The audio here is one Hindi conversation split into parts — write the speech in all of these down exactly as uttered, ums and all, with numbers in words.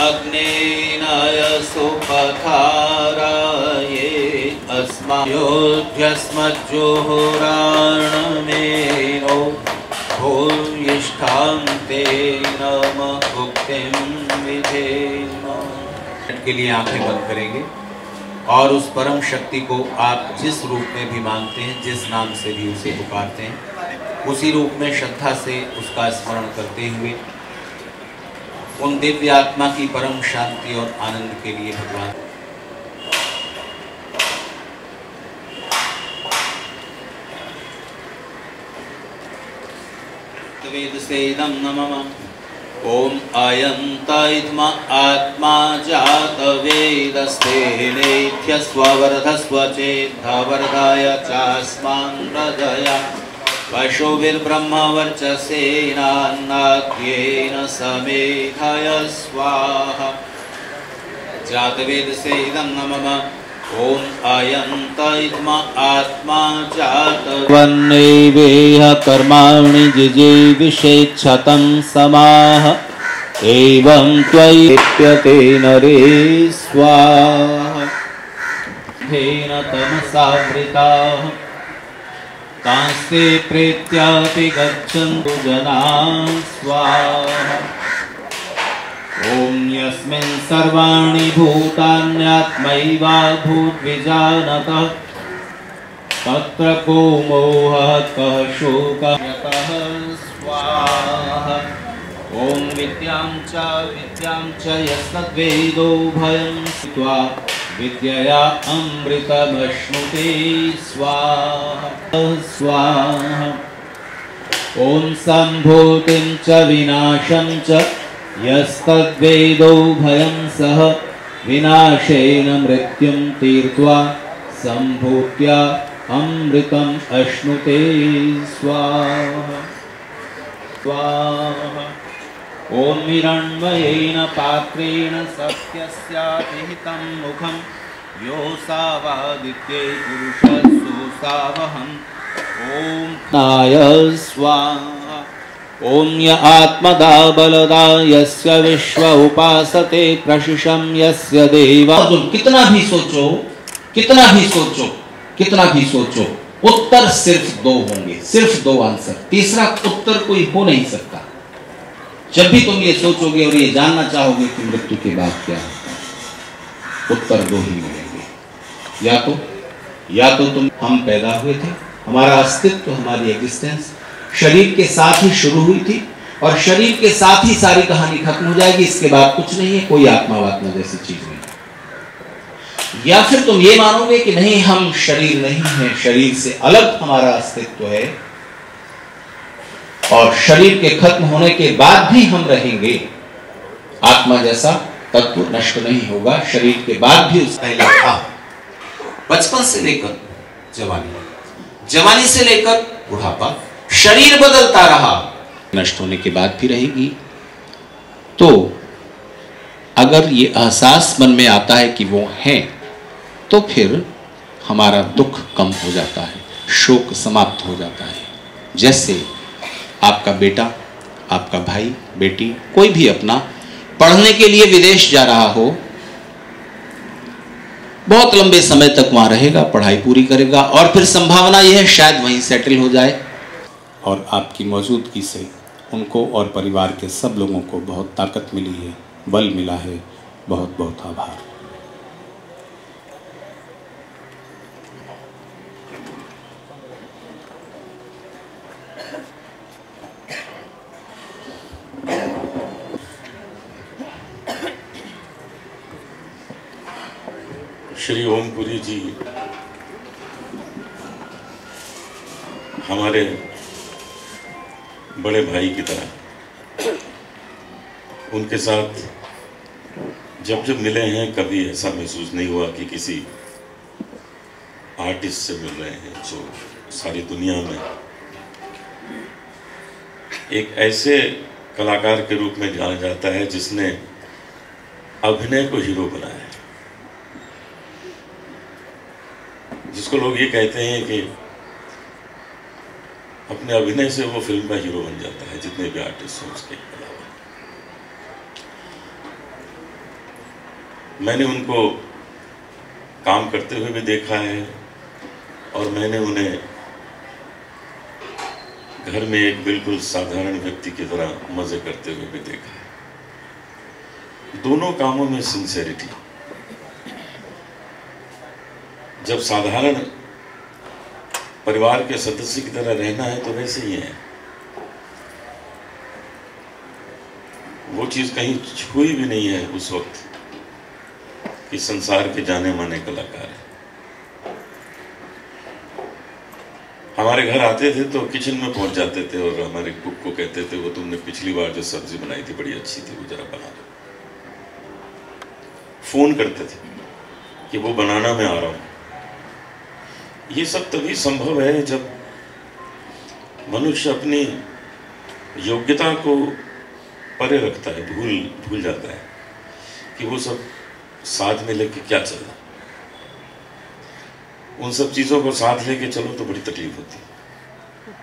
अग्नेनायसोपखाराये अस्मयोध्यस्मज्जोहोराणमेनो भूयिष्ठां ते नमः भुक्तिं विधेम। के लिए आंखें बंद करेंगे और उस परम शक्ति को आप जिस रूप में भी मानते हैं, जिस नाम से भी उसे पुकारते हैं, उसी रूप में श्रद्धा से उसका स्मरण करते हुए उन दिव्य आत्मा की परम शांति और आनंद के लिए भगवान वेद से इदं नमः। ओम आयन्तायित्मा आत्मा जात वेदस्तेनेत्य स्ववर्धस्व चेद्धवर्धाय चास्मान् हृदया पशुभिर्ब्रह्मवर्चसेनान्नाद्येन समेधाय स्वाहा। जातवेद से इदं नमः। ओम आयन्तायित्मा आत्मा जात वन्नैवेह कर्माणि जिजीविषेच्छतं समाह एवं त्वयि लिप्यते नरे स्वाहा। तेन तमसावृताः कांस्ते प्रेत्यापि गच्छन्तु जनाः स्वाहा। ओम यस्मिन् सर्वाणि भूतान्यात्मैवाभूद्विजानतः तत्र को मोहः कः शोकः यतः स्वाहा। ओम विद्यां च विद्यां च यस्तद्वेदो भयं स्थित्वा विद्यया अमृतमश्नुते स्वाहा स्वाहा। ओम सम्भूतिं च विनाशं च यस्तद्वेदो भयं सह विनाशेन मृत्युं तीर्त्वा सम्भूत्या अमृतम् अश्नुते स्वाहा स्वाहा। ओम हिरण्मयेन पात्रेण सत्यस्याभिहितं मुखं योऽसावादित्ये पुरुषस्सोऽसावहम् ओम नाय स्वाहा। ओम य आत्मदा बलदा यस्य विश्व उपासते प्रशिशं यस्य देवा। कितना भी सोचो कितना भी सोचो कितना भी सोचो उत्तर सिर्फ दो होंगे, सिर्फ दो आंसर, तीसरा उत्तर कोई हो नहीं सकता। जब भी तुम ये सोचोगे और ये जानना चाहोगे कि मृत्यु के बाद क्या होता है, उत्तर दो ही मिलेंगे। या तो या तो तुम हम पैदा हुए थे, हमारा अस्तित्व हमारी एग्जिस्टेंस शरीर के साथ ही शुरू हुई थी और शरीर के साथ ही सारी कहानी खत्म हो जाएगी, इसके बाद कुछ नहीं है, कोई आत्मा वात्मा जैसी चीज नहीं। या फिर तुम ये मानोगे कि नहीं, हम शरीर नहीं है, शरीर से अलग हमारा अस्तित्व है और शरीर के खत्म होने के बाद भी हम रहेंगे, आत्मा जैसा तत्व नष्ट नहीं होगा, शरीर के बाद भी उस पहले था। बचपन से लेकर जवानी, जवानी से लेकर बुढ़ापा, शरीर बदलता रहा, नष्ट होने के बाद भी रहेगी। तो अगर ये एहसास मन में आता है कि वो है, तो फिर हमारा दुख कम हो जाता है, शोक समाप्त हो जाता है। जैसे आपका बेटा, आपका भाई, बेटी, कोई भी अपना पढ़ने के लिए विदेश जा रहा हो, बहुत लंबे समय तक वहां रहेगा, पढ़ाई पूरी करेगा और फिर संभावना यह है शायद वहीं सेटल हो जाए, और आपकी मौजूदगी से उनको और परिवार के सब लोगों को बहुत ताकत मिली है, बल मिला है। बहुत बहुत आभार। श्री ओमपुरी जी हमारे बड़े भाई की तरह, उनके साथ जब जब मिले हैं कभी ऐसा महसूस नहीं हुआ कि किसी आर्टिस्ट से मिल रहे हैं जो सारी दुनिया में एक ऐसे कलाकार के रूप में जाना जाता है जिसने अभिनय को हीरो बनाया है, जिसको लोग ये कहते हैं कि अपने अभिनय से वो फिल्म का हीरो बन जाता है, जितने भी आर्टिस्ट हैं उसके अलावा। मैंने उनको काम करते हुए भी देखा है और मैंने उन्हें घर में एक बिल्कुल साधारण व्यक्ति की तरह मजे करते हुए भी देखा है। दोनों कामों में सिंसेरिटी। जब साधारण परिवार के सदस्य की तरह रहना है तो वैसे ही है। वो चीज कहीं छुई भी नहीं है उस वक्त कि संसार के जाने माने कलाकार है। हमारे घर आते थे तो किचन में पहुंच जाते थे और हमारे कुक को कहते थे, वो तुमने पिछली बार जो सब्जी बनाई थी बड़ी अच्छी थी, वो जरा बना दो। फोन करते थे कि वो बनाना मैं आ रहा हूं। ये सब तभी संभव है जब मनुष्य अपनी योग्यता को परे रखता है, भूल भूल जाता है कि वो सब साथ में लेके क्या चल रहा। उन सब चीजों को साथ लेके चलो तो बड़ी तकलीफ होती है।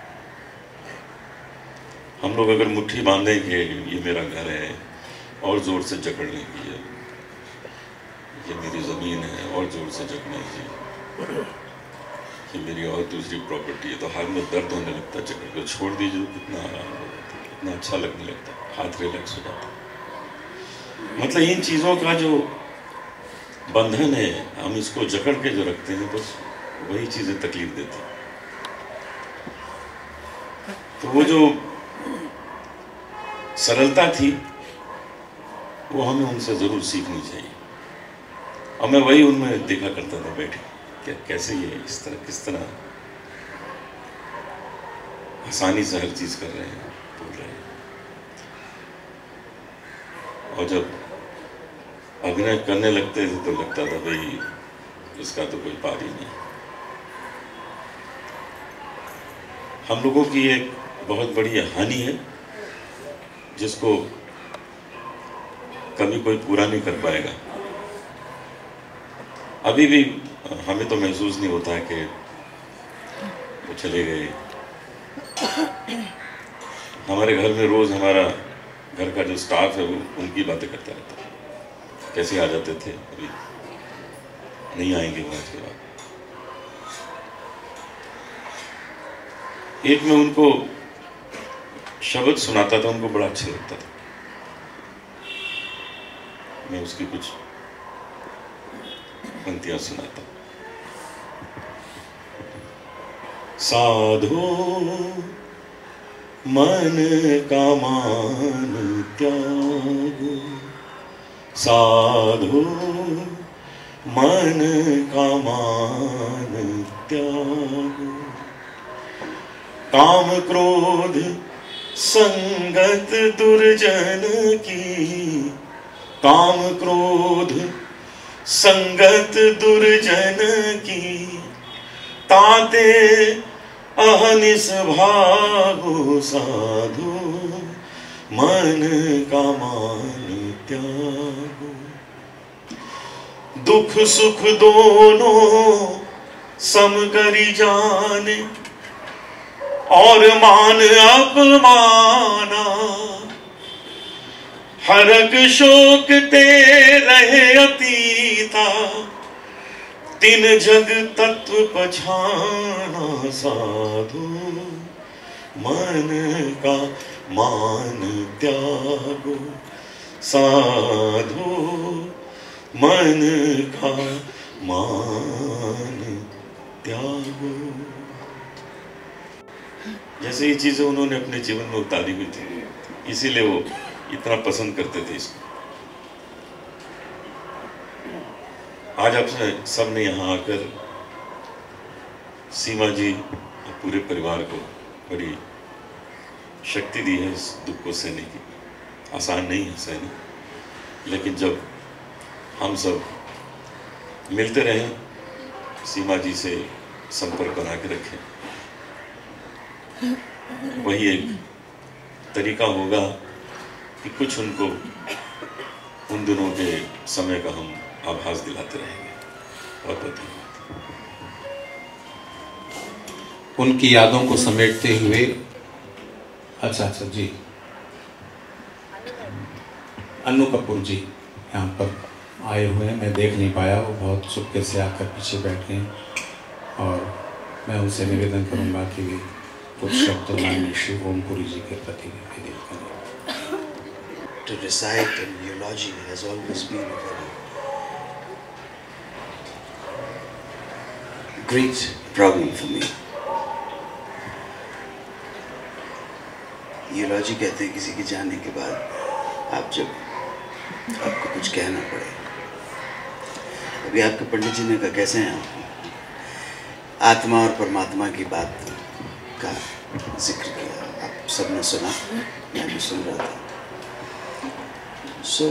हम लोग अगर मुट्ठी बांधे कि ये मेरा घर है और जोर से जकड़ लेंगे, ये मेरी जमीन है और जोर से जकड़ने की, ये मेरी और दूसरी प्रॉपर्टी है, तो हाथ में दर्द होने लगता है। जकड़ को छोड़ दीजिए, कितना आराम हो जाता है, कितना अच्छा लगने लगता है, हाथ रिलैक्स हो जाता है। मतलब इन चीजों का जो बंधन है, हम इसको जकड़ के जो रखते हैं, बस वही चीजें तकलीफ देती हैं। तो वो जो सरलता थी वो हमें उनसे जरूर सीखनी चाहिए। और मैं वही उनमें देखा करता था बैठे, क्या कैसे ये इस तरह किस तरह आसानी से हर चीज कर रहे हैं, बोल रहे हैं। और जब अभिनय करने लगते थे तो लगता था भाई इसका तो कोई पार ही नहीं। हम लोगों की एक बहुत बड़ी हानि है जिसको कभी कोई पूरा नहीं कर पाएगा। अभी भी हमें तो महसूस नहीं होता है कि वो चले गए। हमारे घर में रोज हमारा घर का जो स्टाफ है वो उनकी बातें करता रहता है, कैसे आ जाते थे, अभी नहीं आएंगे वो आज के बाद। एक में उनको शब्द सुनाता था, उनको बड़ा अच्छा लगता था। मैं उसकी कुछ पंक्तियां सुनाता। साधो मन का मान त्यागो, साधो मन का मान त्यागो, काम क्रोध संगत दुर्जन की, काम क्रोध संगत दुर्जन की, ताते अहनिस भागो, साधो मन का मान त्यागो। दुख सुख दोनों सम करी जाने, और मान अपमाना, हरक शोक ते रहे अतीता, तीन जग तत्व पछाना, साधो मन का मान त्यागो, साधो मन का मान त्यागो। जैसे ये चीजें उन्होंने अपने जीवन में उतारी हुई थी, इसीलिए वो इतना पसंद करते थे इसको। आज आपने सबने यहाँ आकर सीमा जी और पूरे परिवार को बड़ी शक्ति दी है इस दुख को सहने की। आसान नहीं है सहना, लेकिन जब हम सब मिलते रहें, सीमा जी से संपर्क बना के रखें, वही एक तरीका होगा कि कुछ उनको उन दिनों के समय का हम आभास दिलाते रहेंगे। बहुत बहुत धन्यवाद। उनकी यादों को समेटते हुए, अच्छा अच्छा जी, अन्नू कपूर जी यहाँ पर आए हुए हैं, मैं देख नहीं पाया, वो बहुत चुपके से आकर पीछे बैठ गए और मैं उनसे निवेदन करूंगा कि वे कुछ शब्द माननीय श्री ओमपुरी जी के प्रति निवेदित करें। To recite in eulogy has always been a very great problem for me. eulogy कहते हैं किसी के जाने के बाद आप जब आपको कुछ कहना पड़े। अभी आपके पंडित जी ने कहा कैसे हैं आप, आत्मा और परमात्मा की बात का जिक्र किया, आप सबने सुना, मैं भी सुन रहा था। So,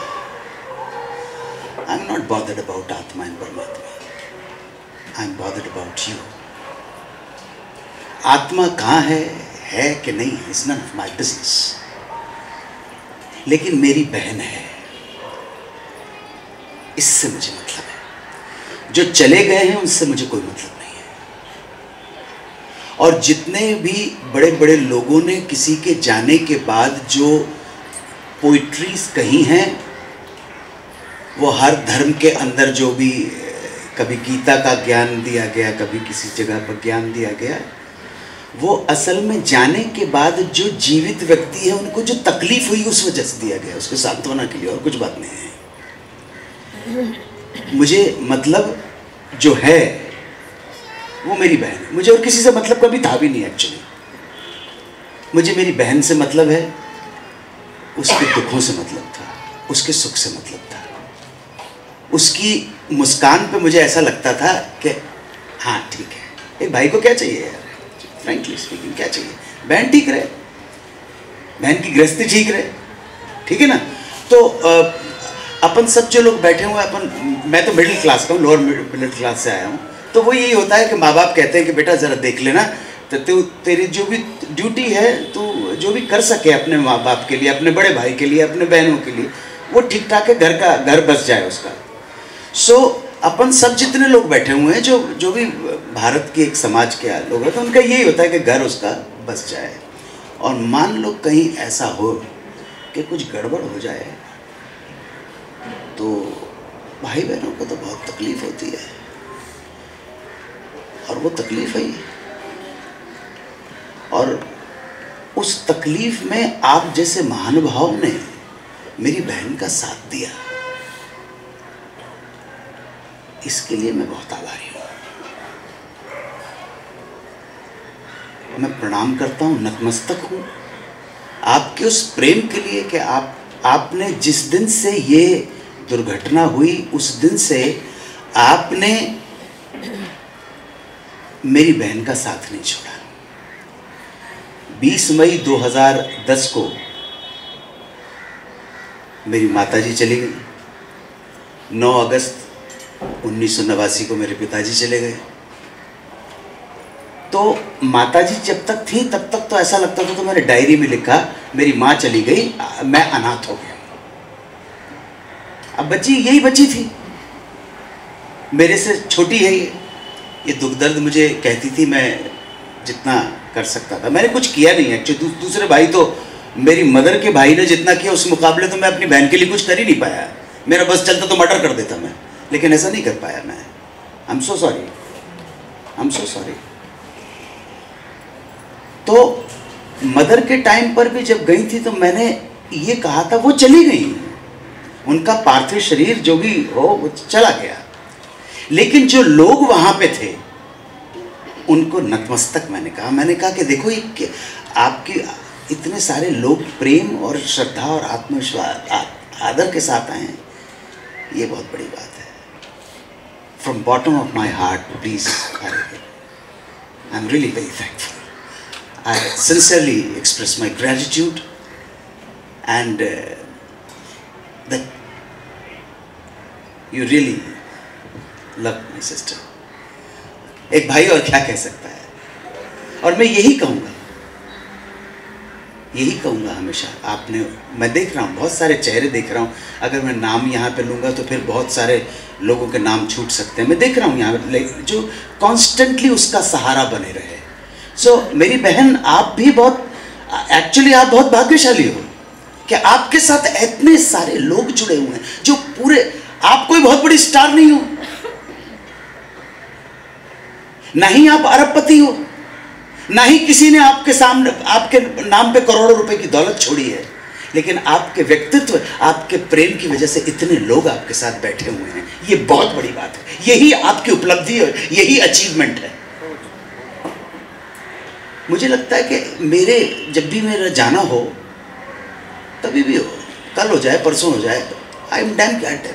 I'm not bothered about Atma and Paramatma. I'm bothered about you. आत्मा कहाँ है, है कि नहीं, it's none of my business. लेकिन मेरी बहन है, इससे मुझे मतलब है। जो चले गए हैं उनसे मुझे कोई मतलब नहीं है। और जितने भी बड़े बड़े लोगों ने किसी के जाने के बाद जो पोइट्रीज कही हैं, वो हर धर्म के अंदर जो भी कभी गीता का ज्ञान दिया गया, कभी किसी जगह पर ज्ञान दिया गया, वो असल में जाने के बाद जो जीवित व्यक्ति है उनको जो तकलीफ हुई उस वजह से दिया गया, उसके सांत्वना के लिए, और कुछ बात नहीं है। मुझे मतलब जो है वो मेरी बहन है, मुझे और किसी से मतलब कभी था भी नहीं। एक्चुअली मुझे मेरी बहन से मतलब है, उसके दुखों से मतलब था, उसके सुख से मतलब था। उसकी मुस्कान पे मुझे ऐसा लगता था कि हाँ ठीक है, एक भाई को क्या चाहिए यार, फ्रैंकली स्पीकिंग क्या चाहिए, बहन ठीक रहे, बहन की गृहस्थी ठीक रहे, ठीक है ना। तो आ, अपन सब जो लोग बैठे हुए, अपन मैं तो मिडिल क्लास का हूँ, लोअर मिडिल क्लास से आया हूँ, तो वो यही होता है कि माँ बाप कहते हैं कि बेटा ज़रा देख लेना, तो तू तेरी जो भी ड्यूटी है, तू जो भी कर सके अपने माँ बाप के लिए, अपने बड़े भाई के लिए, अपने बहनों के लिए, वो ठीक ठाक है, घर का घर बस जाए उसका। सो so, अपन सब जितने लोग बैठे हुए हैं, जो जो भी भारत के एक समाज के लोग हैं, तो उनका यही होता है कि घर उसका बस जाए। और मान लो कहीं ऐसा हो कि कुछ गड़बड़ हो जाए, तो भाई बहनों को तो बहुत तकलीफ होती है, और वो तकलीफ है। और उस तकलीफ में आप जैसे महानुभाव ने मेरी बहन का साथ दिया, इसके लिए मैं बहुत आभारी हूं। मैं प्रणाम करता हूं, नतमस्तक हूं आपके उस प्रेम के लिए कि आप आपने जिस दिन से ये दुर्घटना हुई, उस दिन से आपने मेरी बहन का साथ नहीं छोड़ा। बीस मई दो हज़ार दस को मेरी माताजी चली गई। नौ अगस्त उन्नीस सौ नवासी को मेरे पिताजी चले गए। तो माताजी जब तक थी तब तक तो ऐसा लगता था, तो मैंने डायरी में लिखा मेरी माँ चली गई, मैं अनाथ हो गया। अब बच्ची यही बच्ची थी, मेरे से छोटी है ये ये दुख दर्द मुझे कहती थी, मैं जितना कर सकता था मैंने कुछ किया नहीं। एक्चुअली दू, दूसरे भाई तो मेरी मदर के भाई ने जितना किया उस मुकाबले तो मैं अपनी बहन के लिए कुछ कर ही नहीं पाया। मेरा बस चलता तो मर्डर कर देता मैं, लेकिन ऐसा नहीं कर पाया मैं। I am so sorry, I am so sorry. तो मदर के टाइम पर भी जब गई थी तो मैंने ये कहा था, वो चली गई, उनका पार्थिव शरीर जो भी हो वो चला गया, लेकिन जो लोग वहां पे थे उनको नतमस्तक मैंने कहा। मैंने कहा कि देखो ये आपकी इतने सारे लोग प्रेम और श्रद्धा और आत्मविश्वास आदर के साथ आए हैं, ये बहुत बड़ी बात है। From bottom of my heart please, I am really very thankful. I sincerely express my gratitude and uh, that you really love my sister. एक भाई और क्या कह सकता है। और मैं यही कहूँगा, यही कहूँगा हमेशा। आपने, मैं देख रहा हूँ बहुत सारे चेहरे देख रहा हूँ, अगर मैं नाम यहाँ पे लूँगा तो फिर बहुत सारे लोगों के नाम छूट सकते हैं। मैं देख रहा हूँ यहाँ जो कॉन्स्टेंटली उसका सहारा बने रहे। सो so, मेरी बहन, आप भी बहुत, एक्चुअली आप बहुत भाग्यशाली हो कि आपके साथ इतने सारे लोग जुड़े हुए हैं जो पूरे, आप कोई बहुत बड़ी स्टार नहीं हो, ना ही आप अरबपति हो, ना ही किसी ने आपके सामने आपके नाम पे करोड़ों रुपए की दौलत छोड़ी है, लेकिन आपके व्यक्तित्व, आपके प्रेम की वजह से इतने लोग आपके साथ बैठे हुए हैं। ये बहुत बड़ी बात है, यही आपकी उपलब्धि है, यही अचीवमेंट है। मुझे लगता है कि मेरे जब भी मेरा जाना हो, कभी भी हो, कल हो जाए, परसों हो जाए, आई एम डैम कैट।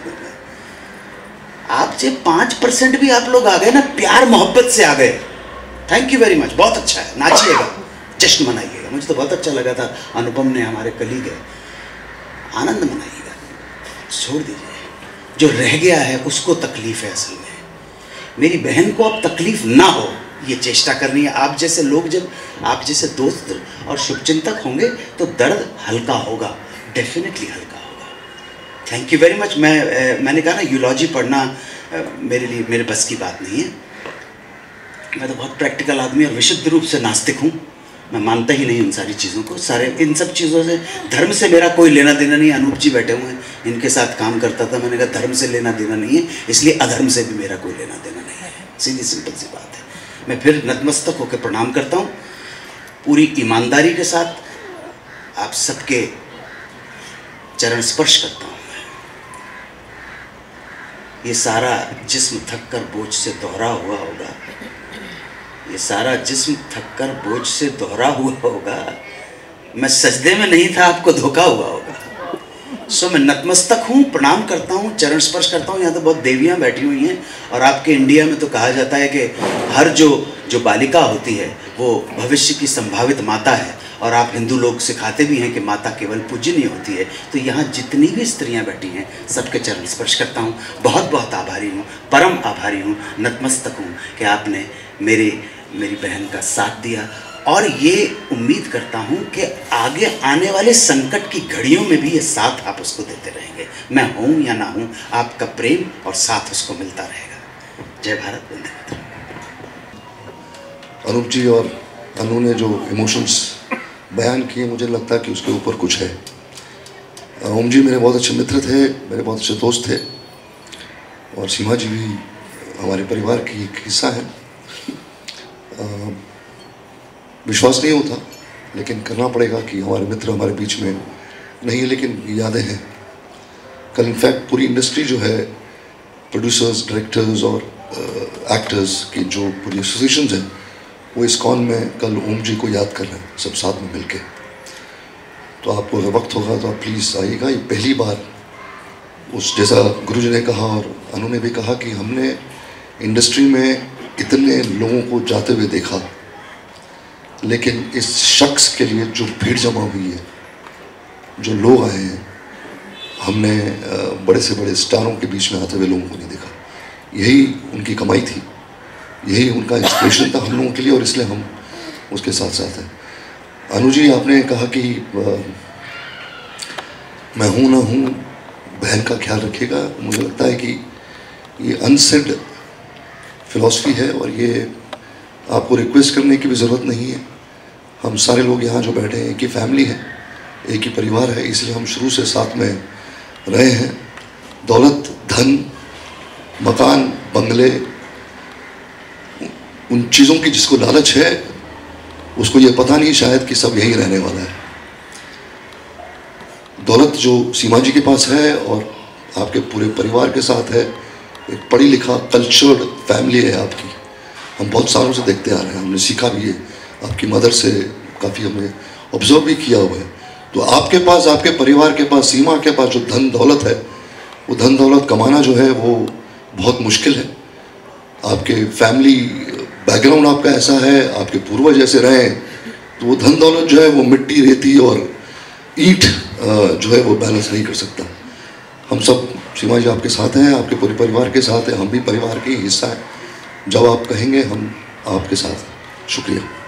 आपसे पाँच परसेंट भी आप लोग आ गए ना, प्यार मोहब्बत से आ गए, थैंक यू वेरी मच, बहुत अच्छा है, नाचिएगा, जश्न मनाइएगा। मुझे तो बहुत अच्छा लगा था अनुपम ने, हमारे कलीग है, आनंद मनाइएगा, छोड़ दीजिए, जो रह गया है उसको तकलीफ है। असल में मेरी बहन को अब तकलीफ ना हो, ये चेष्टा करनी है। आप जैसे लोग, जब आप जैसे दोस्त और शुभचिंतक होंगे तो दर्द हल्का होगा, डेफिनेटली हल्का होगा। Thank you very much. मैं मैंने कहा ना, यूलॉजी पढ़ना मेरे लिए, मेरे बस की बात नहीं है। मैं तो बहुत प्रैक्टिकल आदमी और विशुद्ध रूप से नास्तिक हूँ। मैं मानता ही नहीं उन सारी चीज़ों को, सारे इन सब चीज़ों से, धर्म से मेरा कोई लेना देना नहीं। अनूप जी बैठे हुए हैं, इनके साथ काम करता था, मैंने कहा धर्म से लेना देना नहीं है, इसलिए अधर्म से भी मेरा कोई लेना देना नहीं है। सीधी सिंपल सी बात है। मैं फिर नतमस्तक होकर प्रणाम करता हूँ, पूरी ईमानदारी के साथ आप सबके चरण स्पर्श करता हूँ। ये सारा जिस्म थक कर बोझ से दोहरा हुआ होगा, ये सारा जिस्म थक कर बोझ से दोहरा हुआ होगा, मैं सजदे में नहीं था, आपको धोखा हुआ होगा। सो मैं नतमस्तक हूँ, प्रणाम करता हूँ, चरण स्पर्श करता हूँ। यहाँ तो बहुत देवियाँ बैठी हुई हैं, और आपके इंडिया में तो कहा जाता है कि हर जो जो बालिका होती है वो भविष्य की संभावित माता है, और आप हिंदू लोग सिखाते भी हैं कि माता केवल पूजनीय होती है। तो यहाँ जितनी भी स्त्रियाँ बैठी हैं, सबके चरण स्पर्श करता हूँ। बहुत बहुत आभारी हूँ, परम आभारी हूँ, नतमस्तक हूँ कि आपने मेरे मेरी बहन का साथ दिया, और ये उम्मीद करता हूँ कि आगे आने वाले संकट की घड़ियों में भी ये साथ आप उसको देते रहेंगे। मैं हूँ या ना हूँ, आपका प्रेम और साथ उसको मिलता रहेगा। जय भारत, वंदे मातरम। अनूप जी और अनु ने जो इमोशंस बयान किए, मुझे लगता है कि उसके ऊपर कुछ है। ओम जी मेरे बहुत अच्छे मित्र थे, मेरे बहुत अच्छे दोस्त थे, और सीमा जी भी हमारे परिवार की एक हिस्सा है। विश्वास नहीं होता, लेकिन करना पड़ेगा कि हमारे मित्र हमारे बीच में नहीं है, लेकिन यादें हैं। कल इनफैक्ट पूरी इंडस्ट्री जो है, प्रोड्यूसर्स, डायरेक्टर्स और एक्टर्स की जो पूरी एसोसिएशंस हैं, वो इस्कॉन में कल ओम जी को याद कर रहे हैं, सब साथ में मिलके। तो आपको अगर वक्त होगा तो आप प्लीज़ आइएगा। ये पहली बार, उस जैसा गुरु जी ने कहा और अनु ने भी कहा, कि हमने इंडस्ट्री में इतने लोगों को जाते हुए देखा, लेकिन इस शख्स के लिए जो भीड़ जमा हुई है, जो लोग आए हैं, हमने बड़े से बड़े स्टारों के बीच में आते हुए लोगों को नहीं देखा। यही उनकी कमाई थी, यही उनका इंस्पिरेशन था हम लोगों के लिए, और इसलिए हम उसके साथ साथ हैं। अनु जी, आपने कहा कि मैं हूँ ना हूँ, बहन का ख्याल रखिएगा। मुझे लगता है कि ये अनसेड फिलॉसफी है, और ये आपको रिक्वेस्ट करने की भी ज़रूरत नहीं है। हम सारे लोग यहाँ जो बैठे हैं, एक ही फैमिली है, एक ही परिवार है, इसलिए हम शुरू से साथ में रहे हैं। दौलत, धन, मकान, बंगले, उन चीज़ों की जिसको लालच है, उसको ये पता नहीं शायद कि सब यहीं रहने वाला है। दौलत जो सीमा जी के पास है और आपके पूरे परिवार के साथ है, एक पढ़ी लिखा कल्चर्ड फैमिली है आपकी। हम बहुत सालों से देखते आ रहे हैं, हमने सीखा भी है आपकी मदर से, काफ़ी हमने ऑब्जर्व भी किया हुआ है। तो आपके पास, आपके परिवार के पास, सीमा के पास जो धन दौलत है, वो धन दौलत कमाना जो है वो बहुत मुश्किल है। आपके फैमिली बैकग्राउंड आपका ऐसा है, आपके पूर्वज ऐसे रहे, तो वो धन दौलत जो है वो मिट्टी, रेती और ईंट जो है वो बैलेंस नहीं कर सकता। हम सब, सीमा जी आपके साथ हैं, आपके पूरे परिवार के साथ हैं, हम भी परिवार के हिस्सा हैं। जब आप कहेंगे हम आपके साथ। शुक्रिया।